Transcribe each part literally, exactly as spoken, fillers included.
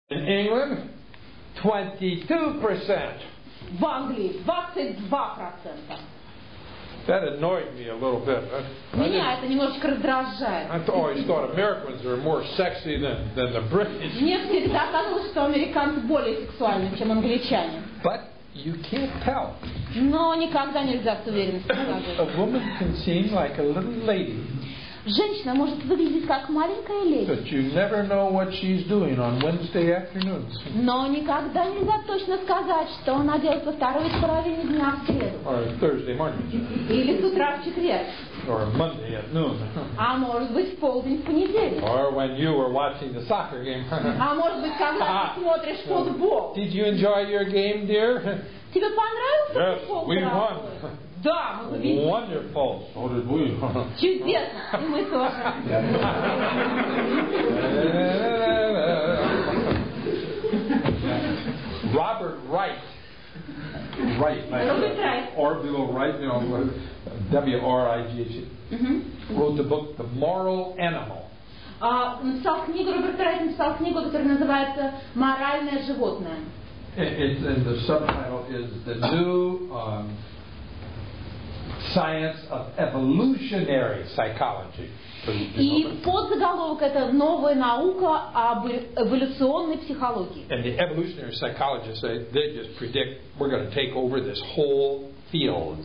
In England, twenty-two percent. В Англии двадцать два процента. That annoyed me a little bit. Меня это немножечко раздражает. I always thought Americans were more sexy than, than the British. Мне всегда казалось, что американцы более сексуальны, чем англичане. But you can't tell. Но никогда нельзя с уверенностью сказать. A woman can seem like a little lady. Женщина может выглядеть как маленькая леди. But you never know what she's doing on Wednesday afternoons. Но никогда нельзя точно сказать, что она делает во второй половине дня в среду. Or Thursday morning. Или с утра в четверг. Or Monday at noon. А может быть в полдень в понедельник. Or when you were watching the soccer game. А может быть, когда ты смотришь футбол. Did you enjoy your game, dear? Тебе понравился футбол? Yes, we won. Да, мы победили. Wonderful. So did we. Чудесно. И мы тоже. Robert Wright. Wright. Robert Wright. Orville Wright, you know, W R I G H. Wrote the book The Moral Animal. Написал книгу, Роберт Райт написал книгу, которая называется «Моральное животное». It's, and the subtitle is The New um, Science of Evolutionary Psychology. И подзаголовок это «Новая наука об эволюционной психологии». And the evolutionary psychologists say they just predict we're going to take over this whole field.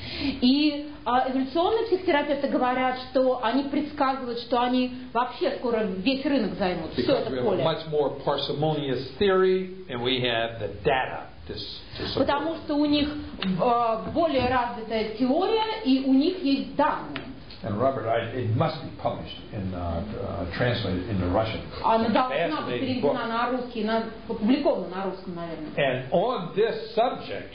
И а, эволюционные психотерапевты говорят, что они предсказывают, что они вообще скоро весь рынок займут, все это поле. Much more parsimonious theory, and we have the data. Потому что у них э, более развитая теория, и у них есть данные. And Robert, I, it must be published in, uh, uh, translated into Russian. Она должна быть переведена на русский, на, опубликована на русском, наверное. And on this subject,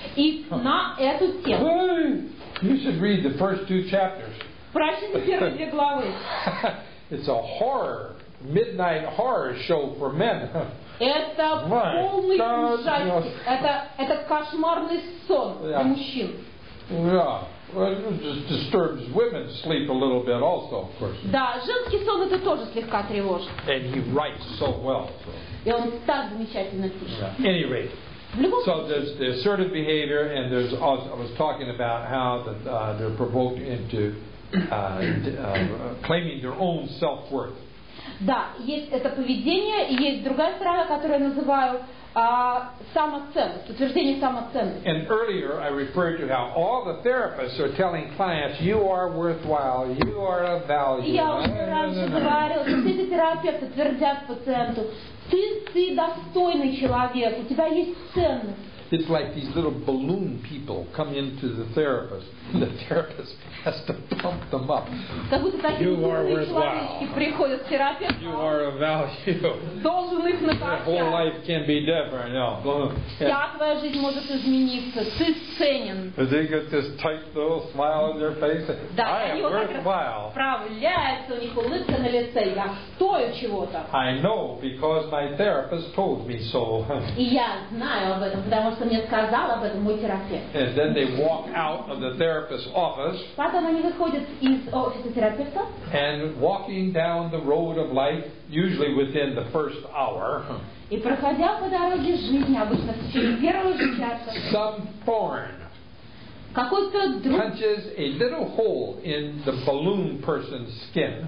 и на эту тему. You should read the first two chapters. Прочти первые две главы. It's a horror, midnight horror show for men. Это полный ужастик. Это, это кошмарный сон для yeah. мужчин. Yeah. Well, it just disturbs women's sleep a little bit also, of course. Да, женский сон это тоже слегка тревожит. And he writes so well. So. И он так замечательно пишет. Yeah. Anyway, so there's the assertive behavior, and there's also, I was talking about how the, uh, they're provoked into uh, uh, claiming their own self-worth. Да, есть это поведение, и есть другая сторона, которую я называю а, самоценность, утверждение самоценности. And earlier I referred to how all the therapists are telling clients, you are worthwhile, you are of value. Я уже раньше говорила, что все эти терапевты твердят пациенту, ты, ты достойный человек, у тебя есть ценность. It's like these little balloon people come into the therapist, and the therapist has to pump them up. Как будто такие умные человечки приходят к терапевту. You are of value. Должен их накачать. Your whole life can be different. No. Вся твоя жизнь может измениться. Ты ценен. They get this tight little smile on their face. Да, I am worthwhile. Расправляется, у них улыбка на лице. Я стою чего-то. I know because my therapist told me so. И я знаю об этом, потому что мне сказал об этом мой терапевт. And then they walk out of the therapist's office. Потом они выходят из офиса терапевта. And walking down the road of life, usually within the first hour. И проходя по дороге жизни, обычно в течение первого же часа. Some foreign какой-то друг punches a little hole in the balloon person's skin.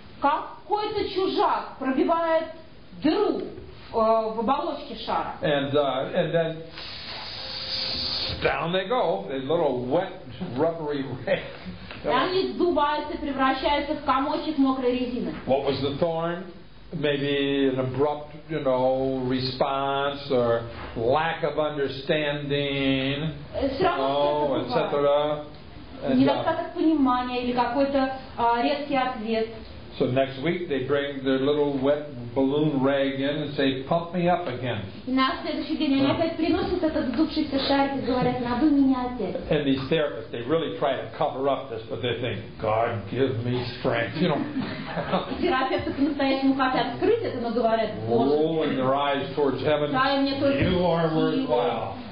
Какой-то чужак пробивает дыру в оболочке шара. And uh, and then down they go, the little wet, rubbery rag. И они сдуваются, превращаются в комочек мокрой резины. What was the thorn? Maybe an abrupt, you know, response or lack of understanding, oh, et cetera. Недостаток понимания или какой-то резкий ответ. So next week they bring their little wet balloon rag in and say, pump me up again. И на следующий день они опять приносят этот сдувшийся шарик и говорят, надуй меня опять. And these therapists, they really try to cover up this, but they think, God give me strength, you know. Терапевты по-настоящему хотят скрыть это, но говорят, Боже, rolling their eyes towards heaven, дай мне только you are силу, worthwhile.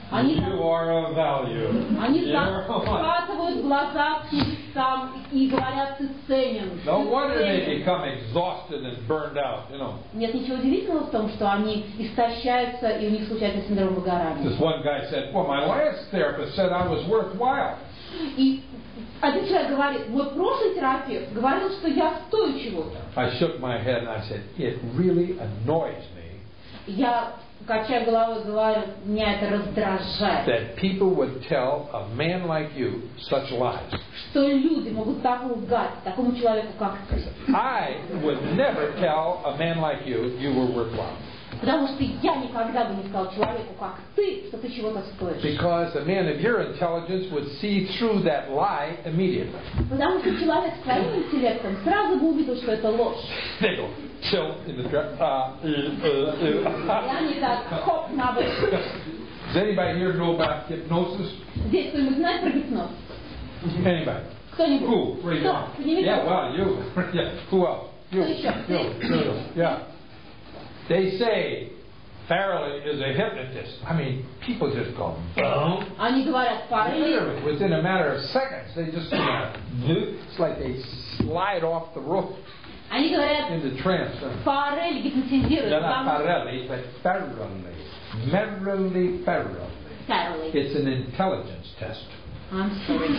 Они, You are of value. они You're of value. закатывают глаза к небесам и говорят, ты ценен. No ты wonder they ценен. become exhausted and burned out, you know. Нет ничего удивительного в том, что они истощаются и у них случается синдром выгорания. This one guy said, well, my last therapist said I was worthwhile. И один человек говорит, мой прошлый терапевт говорил, что я стою чего-то. I shook my head and I said, it really annoys me Я, качая головой, говорю, меня это раздражает. that people would tell a man like you such lies. Что люди могут так лгать такому человеку, как ты. I would never tell a man like you you were worthwhile. Потому что я никогда бы не сказал человеку, как ты, что ты чего-то стоишь. Because a man of your intelligence would see through that lie immediately. Потому что человек с твоим интеллектом сразу бы увидел, что это ложь. They go, chill in the dress. Uh, uh, uh, И uh. они так, хоп, на бок. Does anybody here know about hypnosis? Здесь кто-нибудь знает про гипноз? Anybody? Кто-нибудь? Who? Raise your Кто? hand. Поднимите Yeah, руку. well, you. Yeah. Who else? You. Кто еще? You. You. Yeah. They say Farrelly is a hypnotist. I mean, people just go, boom. Они говорят, Фаррелли, Literally, within a matter of seconds, they just, it's like they slide off the roof они говорят, into trance. Фаррелли гипнотизирует. They're not Потому- Farrelly, but Farrelly. Merrily Farrelly. Фаррелли. It's an intelligence test. I'm sorry.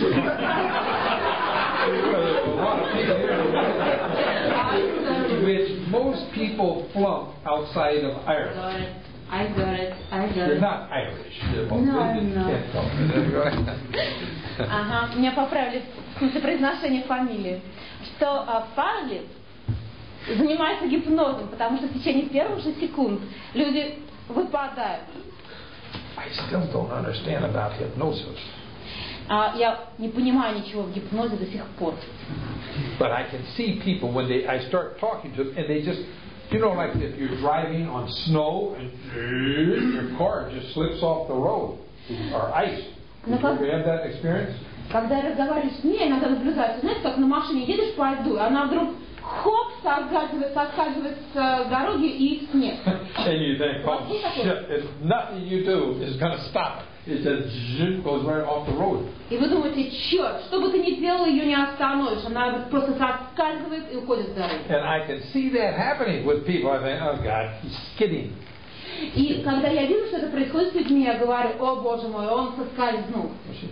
Which most people flunk outside of Ireland. I got it, I got You're it. not Irish. You're both- No, you no. can't tell me. Ага, меня поправили в смысле произношения фамилии. Что а, Фаррелли занимается гипнозом, потому что в течение первых же секунд люди выпадают. I still don't understand about hypnosis. А, я не понимаю ничего в гипнозе до сих пор. But I can see people when they I start talking to them and they just, you know, like if you're driving on snow and your car just slips off the road or ice. Did you ever have that experience? Когда я разговариваю с ней, иногда наблюдаю, знаете, как на машине едешь по льду, и она вдруг хоп, соскальзывает, соскальзывает с э, дороги и в снег. And you think, oh shit, it's nothing you do is going to stop it. It just zzzz, goes right off the road. И вы думаете, черт, что бы ты ни делал, ее не остановишь. Она просто соскальзывает и уходит с дороги. And I can see that happening with people. I think, oh God, he's skidding. И когда я вижу, что это происходит с людьми, я говорю, о боже мой, он соскользнул.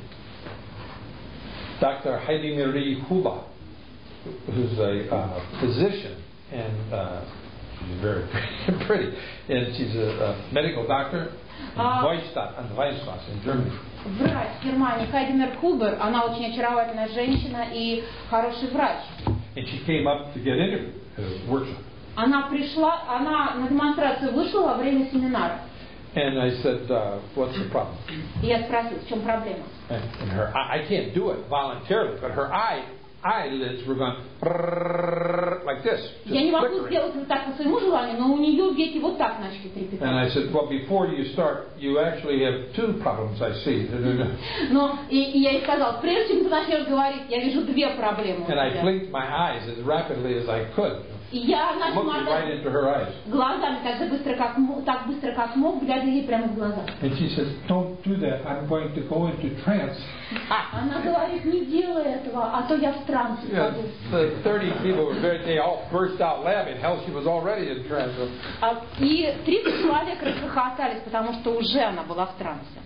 Doctor Heidi Marie Huba, who's a uh, physician, and uh, she's very pretty, and she's a, a medical doctor in Uh, Neustadt, in Weinstrasse, in Germany. Врач в Германии, Хайдемер Хубер, она очень очаровательная женщина и хороший врач. And she came up to get into the workshop. Она пришла, она на демонстрацию вышла во время семинара. And I said, uh, what's the problem? И я спросила, в чем проблема? And, and her, I, I can't do it voluntarily, but her eye, eyelids were going like this. just Я не могу flickering. сделать вот так по своему желанию, но у нее веки вот так начали трепетать. And I said, well, before you start, you actually have two problems, I see. Но и, и я ей сказала, прежде чем ты начнешь говорить, я вижу две проблемы. у And I тебя. blinked my eyes as rapidly as I could, И я начала looking right into her eyes. глазами так же быстро, как мо- так быстро, как мог, глядя ей прямо в глаза. And she says, don't do that. I'm going to go into trance. Она говорит, не делай этого, а то я в трансе Yeah, впаду. the thirty people were very, they all burst out laughing. Hell, she was already in trance. А, И тридцать человек расхохотались, потому что уже она была в трансе.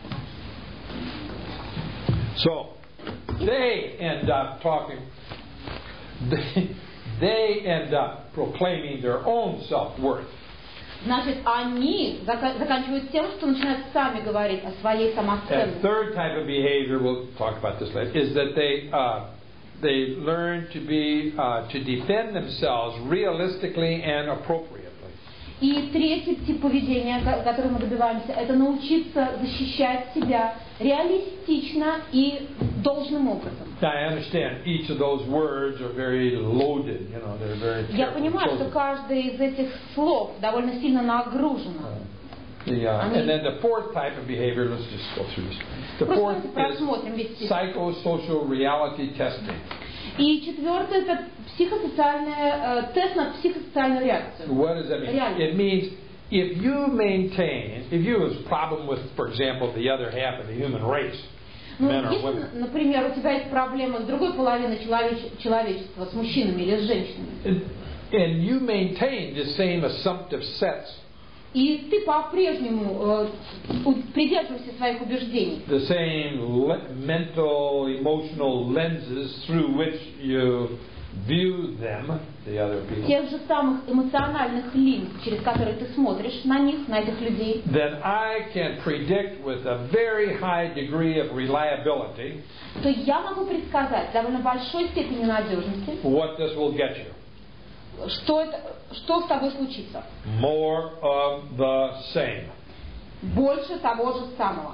So, they end up talking, they, they end up proclaiming their own self-worth. Значит, они зака- заканчивают тем, что начинают сами говорить о своей And самоценности. third type of behavior, we'll talk about this later, is that they uh, they learn to be uh, to defend themselves realistically and appropriately. И третий тип поведения, ко- который мы добиваемся, это научиться защищать себя реалистично и должным образом. Now, I understand each of those words are very loaded, you know, they're very Я carefully понимаю, что chosen. каждое из этих слов довольно сильно нагружено. The, uh, I mean- and then the fourth type of behavior, let's just go through this. The fourth Просто просмотрим весь is список. psychosocial reality testing. И четвертое это психосоциальная, э, тест на психосоциальную реакцию. What does that mean? Реально. It means if you maintain, if you have a problem with, for example, the other half of the human race, Ну, men or если, women, например, у тебя есть проблема с другой половиной человеч- человечества, с мужчинами или с женщинами, and, and you maintain the same assumptive sets, и ты по-прежнему э, у- придерживаешься своих убеждений, the same le- mental, emotional lenses through which you view them, the other people, тех же самых эмоциональных линз, через которые ты смотришь на них, на этих людей, then I can predict with a very high degree of reliability то я могу предсказать в довольно большой степени надежности, what this will get you. что, это, что с тобой случится. More of the same. Больше того же самого.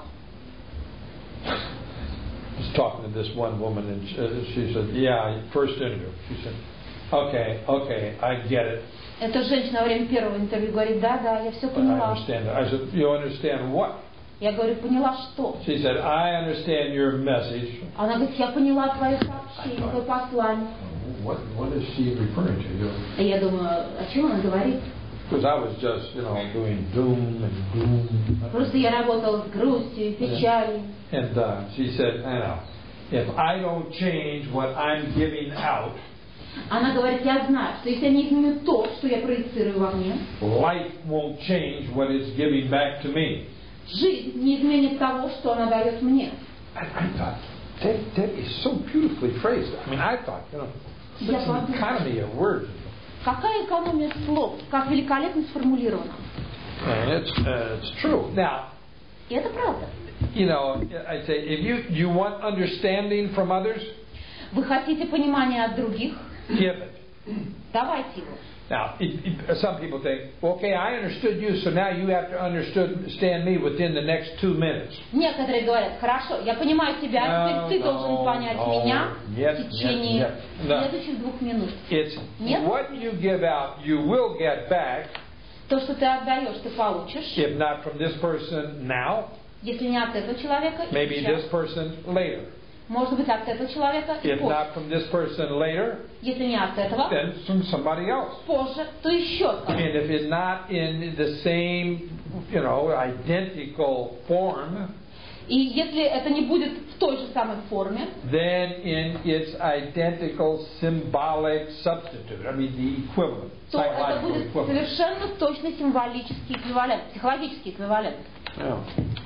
I was talking to this one woman, and she, uh, she said, "Yeah, first interview." She said, "Okay, okay, I get it. Эта женщина во время первого интервью говорит, да, да, я все I поняла. understand it." I said, "You understand what?" Я говорю, поняла что? She said, "I understand your message." Она говорит, я поняла твое сообщение, твое послание. What What is she referring to? You know, И я думаю, о чем она говорит? because I was just, you know, doing doom and gloom. Просто я работала с грустью, печалью. And uh, she said, "I know. If I don't change what I'm giving out, Она говорит, я знаю, что если я не изменю то, что я проецирую во мне, life won't change what it's giving back to me." жизнь не изменит того, что она дает мне. I, I thought, that, that is so beautifully phrased. I mean, I thought, you know, Я such an подумала, economy of words. какая экономия слов, как великолепно сформулировано. And it's, uh, it's true. Now, И это правда. you know, I say, if you, you want understanding from others, Вы хотите понимания от других? give it. Давайте его. Now, it, it, some people think, okay, I understood you, so now you have to understand me within the next two minutes. Некоторые говорят, хорошо, я понимаю тебя, No, теперь ты no, должен понять no. меня Yes, в течение yes, yes. No. следующих двух минут. It's Нет. what you give out, you will get back, То, что ты отдаешь, ты получишь. if not from this person now, Если не от этого человека, maybe сейчас. this person later. Может быть, от этого человека и If позже. not from this person later, Если не от этого, then from somebody else. позже, то еще от кого-то. And if it's not in the same, you know, identical form, И если это не будет в той же самой форме, then in its identical symbolic substitute, I mean the equivalent, то это psychological будет equivalent. совершенно точно символический эквивалент, психологический эквивалент. Yeah.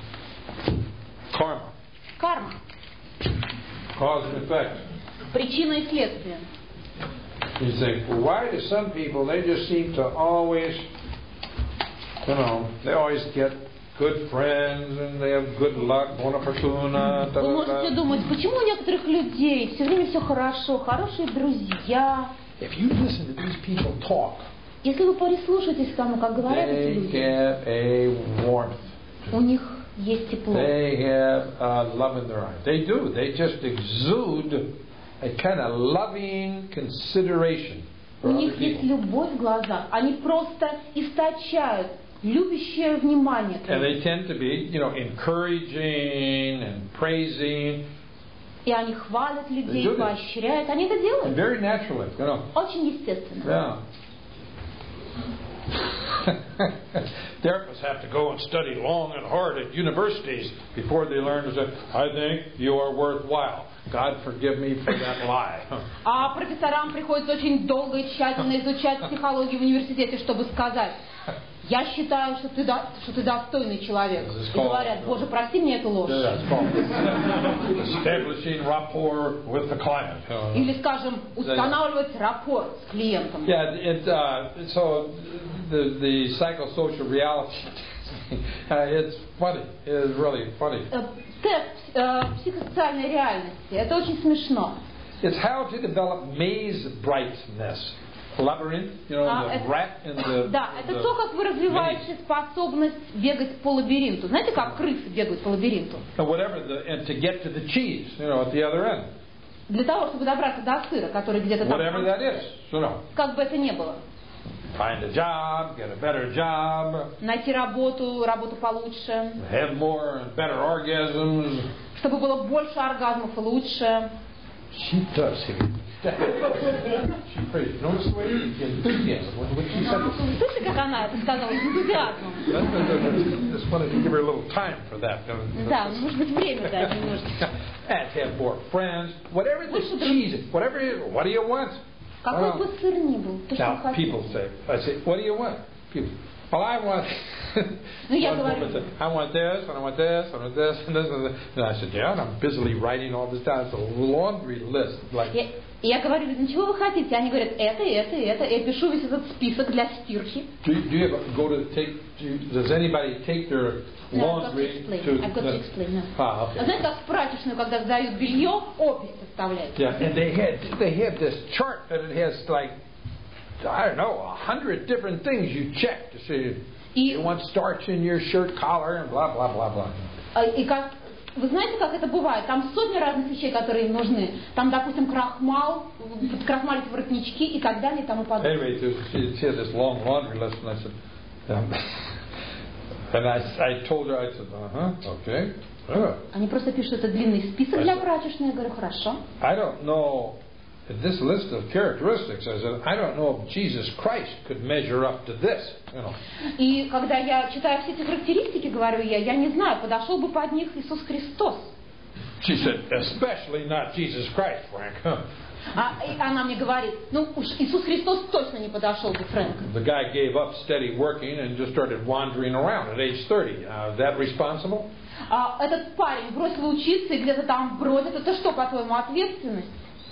Karma, Карма. cause and effect. Причина и следствие. You think, well, why do some people, they just seem to always, you know, they always get good friends and they have good luck, buona fortuna, da, Вы da, можете da. думать, почему у некоторых людей все время все хорошо, хорошие друзья. If you listen to these people talk, Если вы прислушаетесь к тому, как говорят эти they люди, get a warmth. у них есть тепло. They have uh, love in their eyes. They do. They just exude a kind of loving consideration У for other них есть people. любовь в глазах. Они просто источают любящее внимание к And ним. they tend to be, you know, encouraging and praising, И они хвалят They людей, do this. поощряют. Они это and делают. very naturally, you know. Очень естественно. Yeah. Therapists have to go and study long and hard at universities before they learn to say, I think you are worthwhile. God forgive me for that lie. А профессорам приходится очень долго и тщательно изучать психологию в университете, чтобы сказать, я считаю, что ты, до- что ты достойный человек. И говорят, Боже, прости мне эту ложь. Yeah, it's called establishing rapport with the client. Uh, Или, скажем, устанавливать рапорт с клиентом. Yeah, it, uh, so the, the psychosocial reality, uh, it's funny. It's really funny. Э, Тест э, психосоциальной реальности. Это очень смешно. It's how to develop maze brightness. Labyrinth, you know, А, the это- rat in the... Да, in это the то, как вы развиваете способность бегать по лабиринту. Знаете, как крысы бегают по лабиринту? and whatever, the, and to get to the cheese, you know, at the other end. Для того, чтобы добраться до сыра, который где-то там, Whatever that is, you know. как бы это ни было. Find a job, get a better job, Найти работу, работу получше, have more and better orgasms. чтобы было больше оргазмов и лучше. She does. She praised. Notice the way enthusiasm. When she said this. Слышите, как она это сказала с энтузиазмом? Just wanted to give her a little time for that. Да, может быть, время дать немножко. And to have more friends. Whatever this cheese is. Whatever it is. What do you want? Какой бы сыр ни был, то, что вы Now, people хотите. say, I say, what do you want? People, well, I want, Ну, я one говорю, woman said, I want this, and I want this, and I want this, and this, and this. And I said, yeah, and I'm busily writing all this down. It's a laundry list. Like, я, я говорю, ну чего вы хотите? Они говорят, это, это, это. Я пишу весь этот список для стирки. do, you- do you ever go to take, do you, does anybody take their No, I've got to laundry explain. I've got to explain. No. Ah, okay. А знаете, как в прачечную, когда сдают белье, опись составляют. Yeah, and they had, they have this chart that it has like, I don't know, a hundred different things you check to see. И, You want starch in your shirt collar and blah, blah, blah, blah. а, и как, вы знаете, как это бывает? Там сотни разных вещей, которые им нужны. Там, допустим, крахмал, крахмалить воротнички и так далее и тому подобное. Anyway, there's- she, she had this long laundry list, and I said, um, and I, I told her, I said, uh-huh, okay. Uh, Они просто пишут этот длинный список для прачечной. Я говорю, хорошо. I don't know, this list of characteristics, I said, I don't know if Jesus Christ could measure up to this, you know. И когда я читаю все эти характеристики, говорю я, я не знаю, подошел бы под них Иисус Христос. She said, especially not Jesus Christ, Frank. Huh? А и она мне говорит, ну уж Иисус Христос точно не подошел бы, Фрэнк. The guy gave up steady working and just started wandering around at age thirty. Uh, is that responsible? А этот парень бросил учиться и где-то там бродит. Это что, по-твоему, ответственность?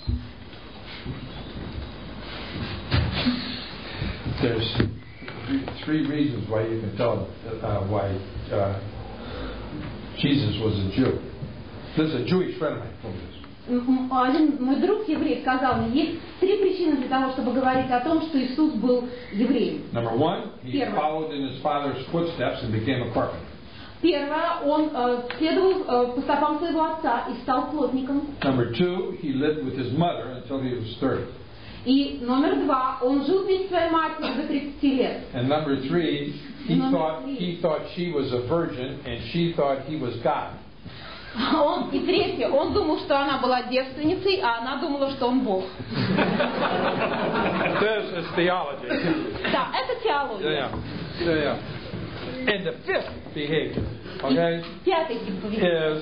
There's three reasons why you can tell uh, why uh, Jesus was a Jew. This is a Jewish friend of mine told this. М- Один мой друг еврей сказал мне, есть три причины для того, чтобы говорить о том, что Иисус был евреем. Number one, he Первое. followed in his father's footsteps and became a carpenter. Первое, он э, следовал э, по стопам своего отца и стал плотником. Number two, he lived with his mother until he was thirty. И номер два, он жил вместе с своей матерью до тридцати лет. And number three, he Number thought three. he thought she was a virgin and she thought he was God. Он, и третье, он думал, что она была девственницей, а она думала, что он Бог. This is theology. Да, это теология. Yeah, yeah, yeah. And the fifth behavior, okay, Пятый тип поведения.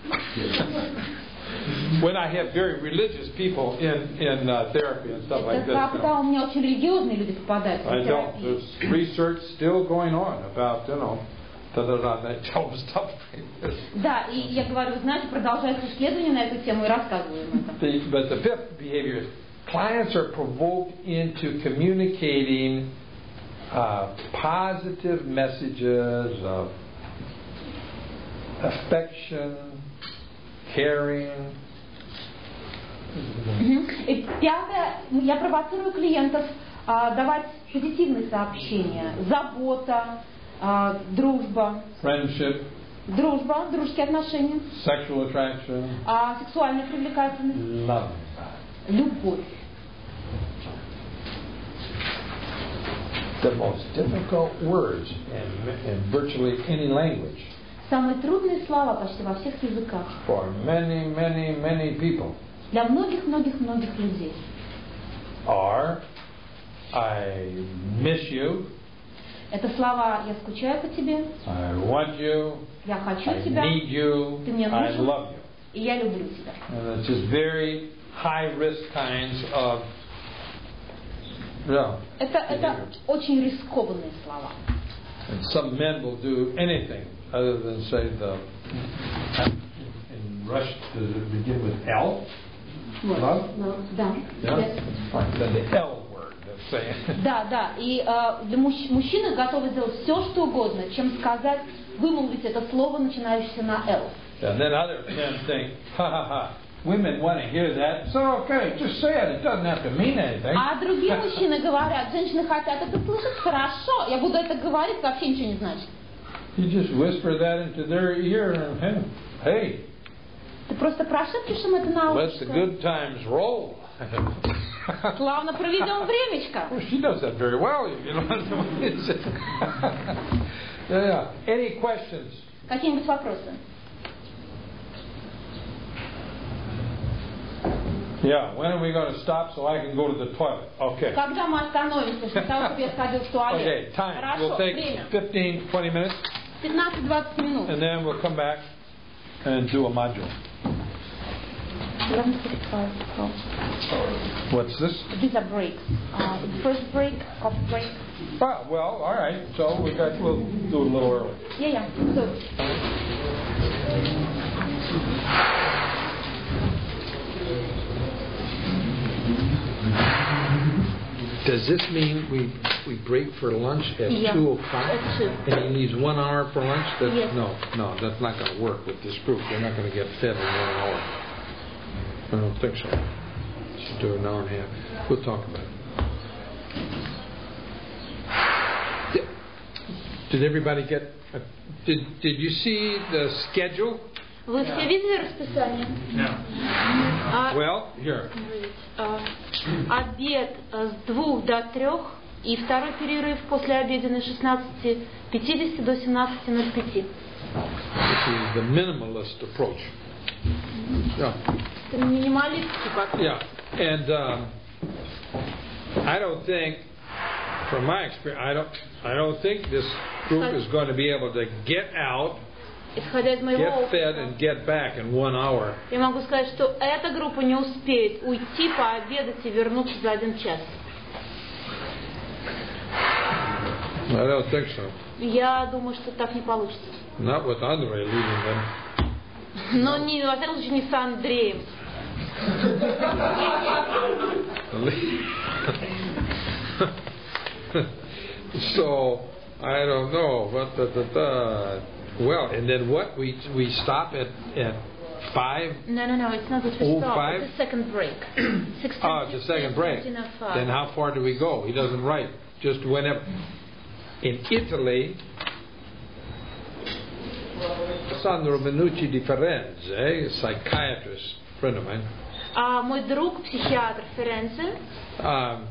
is when I have very religious people in in uh, therapy and stuff like Это this. You когда know, у меня очень религиозные люди попадают I в don't. терапию. There's research still going on about you know, da da da. They tell them stuff like this. Да, и я говорю, знаете, продолжается исследование на эту тему и рассказываю им это. The, but the fifth behavior is clients are provoked into communicating uh, positive messages of affection, caring. Мгм. И пятое, я провоцирую клиентов а, давать позитивные сообщения. Забота, а, дружба, Friendship, дружба, дружеские отношения, sexual attraction, а, сексуальная привлекательность, love. любовь. The most difficult words in, in virtually any language Самые трудные слова почти во всех языках. for many, many, many people Для многих-многих-многих людей. are I miss you, Это слова «я скучаю по тебе», I want you, «я хочу I тебя», need you, Ты мне I нужен. love you. и «я люблю тебя». And it's just very high risk kinds of yeah. Это, это очень рискованные слова. And some men will do anything other than say the in Rush does it begin with L? Love? Ну, да. Yeah. Then the L word that's saying. Да, да. И э, для мужч- мужчины готовы сделать все, что угодно, чем сказать, вымолвить это слово, начинающееся на «л». And then other men think, ha ha ha, women want to hear that, so okay, just say it. It doesn't have to mean anything. А другие мужчины говорят, женщины хотят это слышать, хорошо, я буду это говорить, вообще ничего не значит. You just whisper that into their ear and hey, hey, Ты просто прошепчешь им это на let the ушко. good times roll. Славно проведем времечко. Well, she does that very well, you know. It's just- yeah. Any questions? Какие-нибудь вопросы? Yeah, when are we going to stop so I can go to the toilet? Okay. Когда мы остановимся, для того, чтобы я сходил в туалет? Okay, time. Хорошо, We'll take время. fifteen, twenty minutes, пятнадцать-двадцать минут. and then we'll come back and do a module. What's this? These are breaks. Uh, first break, coffee break. Ah, well, all right. So we got. We'll do it a little early. Yeah, yeah. So, Does this mean we we break for lunch at Yeah, two o'clock? at two. And he needs one hour for lunch? That's, Yes. No, no, that's not going to work with this group. They're not going to get fed in one hour. I don't think so. Should do an hour and a half. We'll talk about it. Yeah. Did everybody get? A, did Did you see the schedule? вы все видели расписание? А, Well, here. а, обед а, с двух до трех и второй перерыв после обеденной с шестнадцати пятидесяти до семнадцати ноль пять. This is the minimalist approach. Yeah. Это минималистский подход. Yeah, and um, I don't think, from my experience, I don't, I don't think this group is going to be able to get out, Исходя из моего get fed, опыта, and get back in one hour. я могу сказать, что эта группа не успеет уйти, пообедать и вернуться за один час. I don't think so. Я думаю, что так не получится. Not with Andre leading them. Но не, во всяком случае, не с Андреем. So I don't know. What the, the, the, well, and then what? We we stop at at five. No, no, no, it's not that we Oh, stop. five? It's a second break. sixteen, Oh, it's a second break. fifteen, five. Then how far do we go? He doesn't write. Just whenever. In Italy, Sandro Menucci di Firenze, a psychiatrist, friend of mine, А мой друг, психиатр Ференце, um,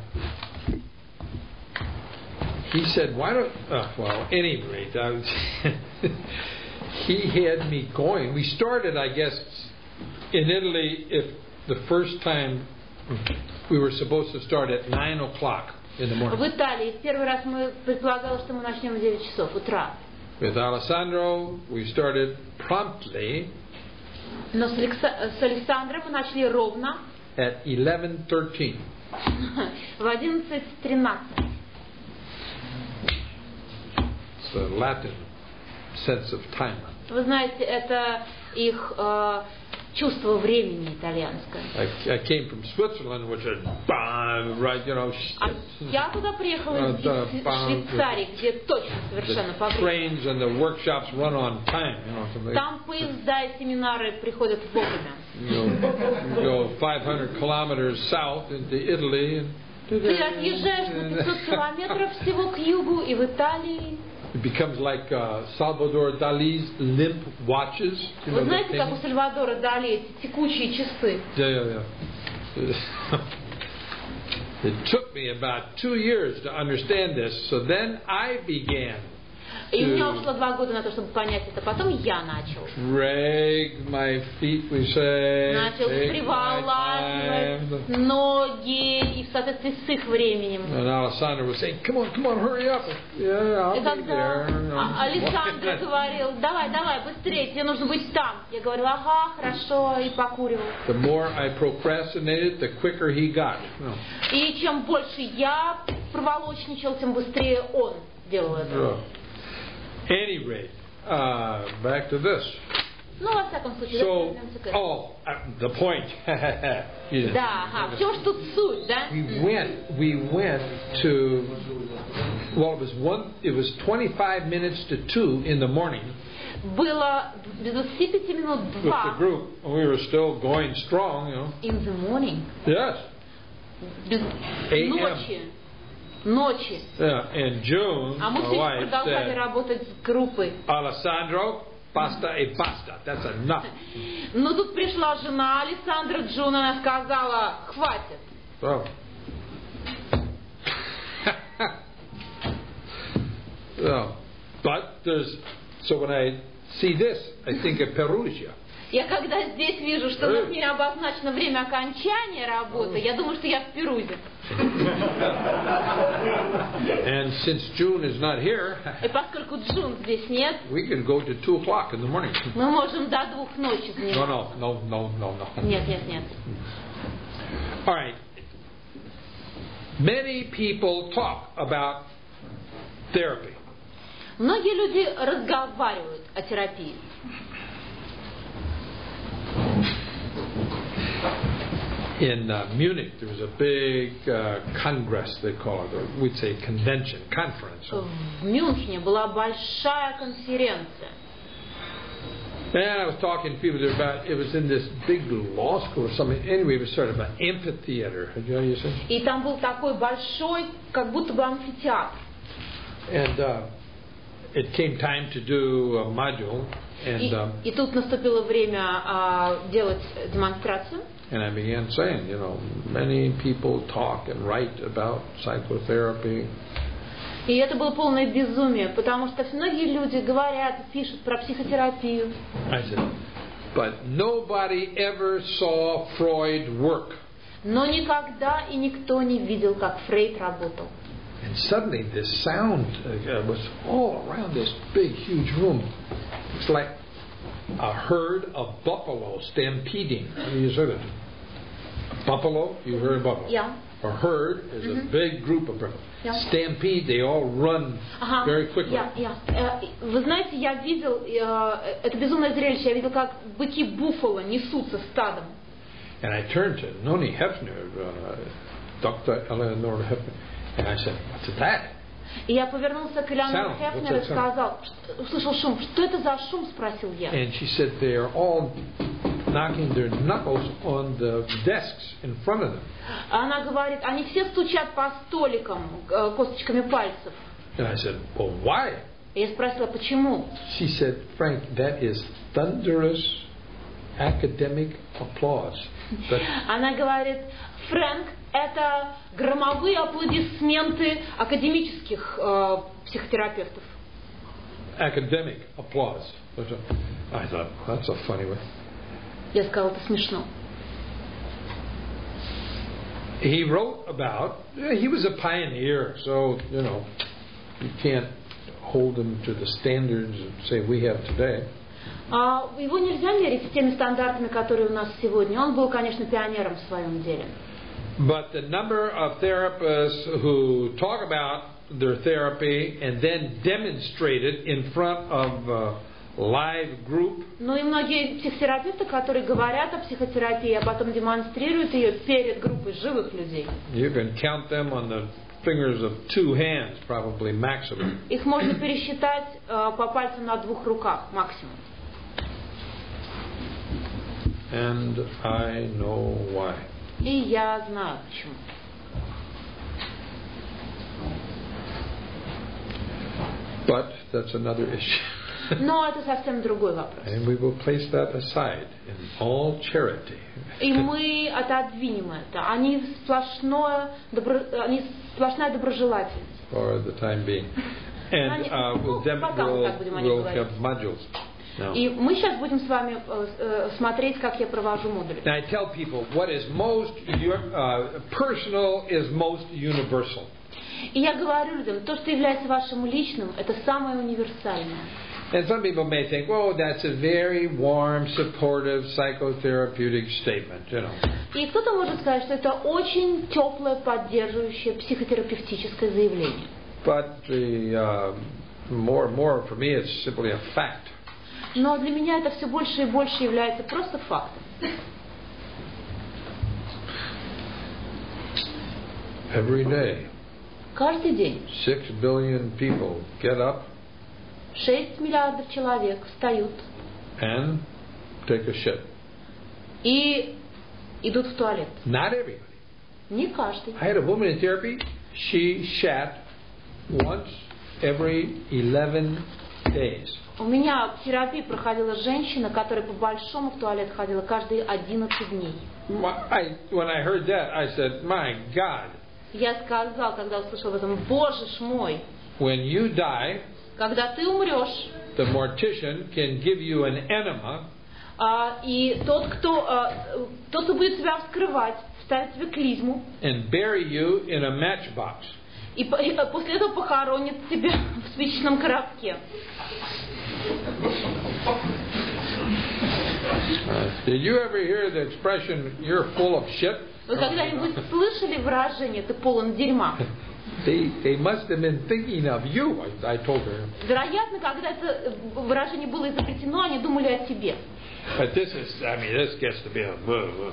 he said, why don't, uh, well, at any rate, I was he had me going. We started, I guess, in Italy, if the first time we were supposed to start at nine o'clock in the в morning. Италии. В первый раз мы предполагалось, что мы начнем в девять часов утра. With Alessandro, we started promptly Но с, Алекса... с Александром мы начали ровно at eleven thirteen. в одиннадцать тринадцать. It's the Latin sense of time. Вы знаете, это их э, чувство времени итальянское. I, I came from Switzerland, which is bang, right, you know. А я туда приехала из Швейцарии, где точно совершенно по The времени. trains and the workshops run on time, you know. So they, Там поезда и семинары приходят вовремя. you know, you go five hundred kilometers south into Italy. And Ты отъезжаешь на пятьсот километров всего к югу, и в Италии. it becomes like uh, Salvador Dali's limp watches. You Вы know, знаете, the как у thing? Сальвадора Дали эти текучие часы? Yeah, yeah, yeah. It took me about two years to understand this, so then I began И у меня ушло два года на то, чтобы понять это. Потом я начал. drag my feet, we say, Начал take my приволакивать time. ноги и в соответствии с их временем. And Alessandro was saying, come on, come on, hurry up. Yeah, I'll И be когда there. А- Александр говорил, давай, давай, быстрее, тебе нужно быть там. Я говорила, ага, хорошо, и покуривал. The more I procrastinated, the quicker he got. No. И чем больше я проволочничал, тем быстрее он делал это. Yeah. Any rate, uh, back to this. Ну, во всяком случае, So, вернемся к этому. oh, uh, the point. You didn't- Да, ага, в чем ж тут суть, да? We went. We went to. Well, it was one. It was twenty-five minutes to two in the morning Было без двадцати пяти минут with the два. group. We were still going strong, you know. In the morning. Yes. Без A.M. ночи. Ночи. Yeah. And June, А мы my все еще wife продолжали said, работать с группой. "Alessandro, basta e basta. That's enough." Но тут пришла жена Александра Джун, она сказала, хватит. So. So, but there's. So when I see this, I think of Perugia. Я когда здесь вижу, что у нас не обозначено время окончания работы, я думаю, что я в Перузе. And since June is not here, И поскольку Джун здесь нет, we can go to two o'clock in the morning. мы можем до двух ночи No, заниматься. no, no, no, no, no. Нет, нет, нет. All right. Many people talk about therapy. Многие люди разговаривают о терапии. In uh, Munich, there was a big uh, congress, they call it, or we'd say convention, conference. В Мюнхене была большая конференция. And I was talking to people there about, it was in this big law school or something. Anyway, it was sort of an amphitheater. Have you, you seen? И там был такой большой, как будто бы амфитеатр. And uh, it came time to do a module. And, И, um, и тут наступило время а, делать демонстрацию. and I began saying, you know, many people talk and write about psychotherapy. И это было полное безумие, потому что многие люди говорят, пишут про психотерапию. I said, but nobody ever saw Freud work. Но никогда и никто не видел, как Фрейд работал. And suddenly this sound uh, was all around this big, huge room. It's like a herd of buffalo stampeding. Have you heard of it? A buffalo? You heard of buffalo? Yeah. A herd is Mm-hmm. a big group of buffalo. Yeah. Stampede, they all run Ага. very quickly. Я, я. Э, Вы знаете, я видел, э, это безумное зрелище, я видел, как быки буффало несутся стадом. And I turned to Noni Hefner, uh, Doctor Eleanor Hefner, and I said, what's that? И я повернулся к Элеонор Sound. Хефнер и What's that sound? сказал, что- услышал шум. Что это за шум, спросил я. And she said they are all knocking their knuckles on the desks in front of them. Она говорит, они все стучат по столикам э, косточками пальцев. And I said, well, why? И я спросила, почему? She said, Frank, that is thunderous academic applause. That, Она говорит, Фрэнк, это громовые аплодисменты академических э, психотерапевтов. academic applause. I thought, that's a funny way. Я сказала, это смешно. He wrote about, he was a pioneer, so, you know, you can't hold him to the standards that say we have today. А его нельзя мерить с теми стандартами, которые у нас сегодня. Он был, конечно, пионером в своем деле. But the number of therapists who talk about their therapy and then demonstrate it in front of a live group, Ну и многие психотерапевты, которые говорят о психотерапии, а потом демонстрируют ее перед группой живых людей. you can count them on the fingers of two hands, probably maximum. Их можно пересчитать э, по пальцам на двух руках максимум. And I know why. И я знаю почему. But that's another issue. Но это совсем другой вопрос. And we will place that aside in all charity. И мы отодвинем это. Они сплошное, добро, они сплошная доброжелательность. For the time being. And uh, we'll, dem- we'll, we'll have modules. Now. И мы сейчас будем с вами э, э, смотреть, как я провожу модули. And I tell people what is most uh, personal is most universal. И я говорю людям, то, что является вашим личным, это самое универсальное. And some people may think, oh, that's a very warm, supportive, psychotherapeutic statement, you know. И кто-то может сказать, что это очень теплое, поддерживающее психотерапевтическое заявление. But the uh, more and more for me, it's simply a fact. Но для меня это все больше и больше является просто фактом. Every day, Каждый день six billion people get up шесть миллиардов человек встают and take a shit. и идут в туалет. Not everybody. Не каждый. I had a woman in therapy. She shat once every eleven days. У меня в терапии проходила женщина, которая по большому в туалет ходила каждые одиннадцать дней. I, when I heard that, I said, "My God!" Я сказал, когда услышал об этом, Боже ж мой, When you die, когда ты умрешь, the mortician can give you an enema. А, и тот, кто, а, тот, кто будет тебя вскрывать, ставит тебе клизму. And bury you in a matchbox. И, и после этого похоронит тебя в спичечном коробке. Uh, did you ever hear the expression, you're full of shit? Вы когда-нибудь слышали выражение «ты полон дерьма»? They, they must have been thinking of you, I, I told her. Вероятно, когда это выражение было изобретено, они думали о тебе. But this is, I mean, this gets to be a...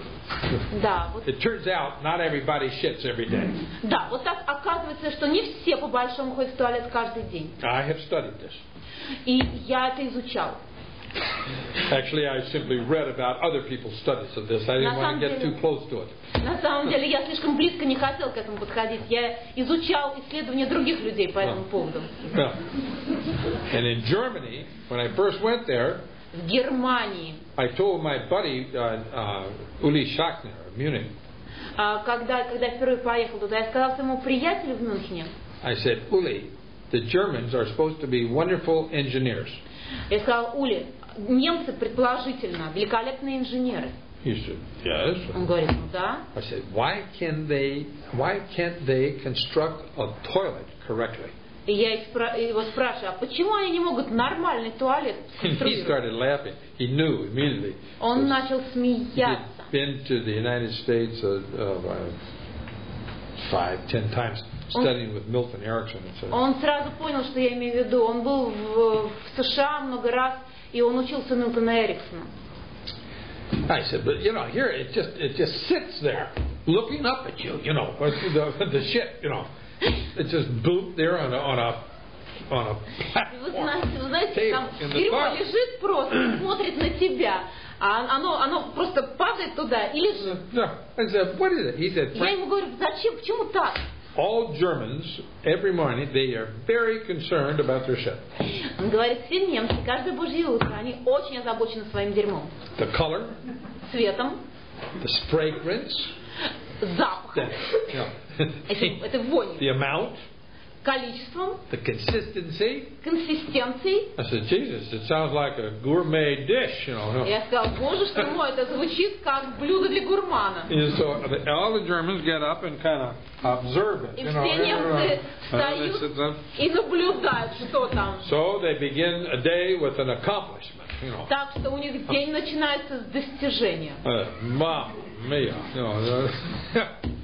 Да, вот. It turns out not everybody shits every day. Да, вот так оказывается, что не все по-большому ходят в туалет каждый день. I have studied this. И я это изучал. Actually, I simply read about other people's studies of this. I didn't want to get too close to it. На самом деле, я слишком близко не хотел к этому подходить. Я изучал исследования других людей по этому поводу. Yeah. And in Germany, when I first went there, в Германии, I told my buddy uh, uh, Uli Schachner of Munich. Когда, когда я впервые поехал туда, я сказал своему приятелю в Мюнхене. I said, Uli, the Germans are supposed to be wonderful engineers. Я сказал, Ули, немцы предположительно великолепные инженеры. He said, yes. Он говорит, ну да. I said, why can they, why can't they construct a toilet correctly? И я его спрашиваю, а почему они не могут нормальный туалет He started laughing. He knew immediately. Он начал смеяться. He'd been to the United States uh, uh, five, ten times, studying with Milton Erickson. Он сразу понял, что я имею в виду. Он был в, в США много раз, и он учился у Милтона Эриксона. I said, but you know, here it just it just sits there, looking up at you. You know, the the shit. You know. It's just boop there on a on a on a platform. Вы знаете, вы знаете, там дерьмо лежит просто, смотрит на тебя, а оно оно просто падает туда и лежит. No, I said, what is it? He said, я ему говорю, зачем, почему так? All Germans every morning they are very concerned about their shit. Он говорит, все немцы каждое божье утро они очень озабочены своим дерьмом. The color, цветом, the fragrance, запахом. Это, это вонь. The amount, количеством, the consistency, консистенцией. I said, Jesus, it sounds like a gourmet dish, you know. Я сказал, боже что мой, это звучит как блюдо для гурмана. And so all the Germans get up and kind of observe it. И you все know, немцы встают и наблюдают, что там. So they begin a day with an accomplishment, you know. Так что у них день начинается с достижения. Uh, Mamma mia, you know.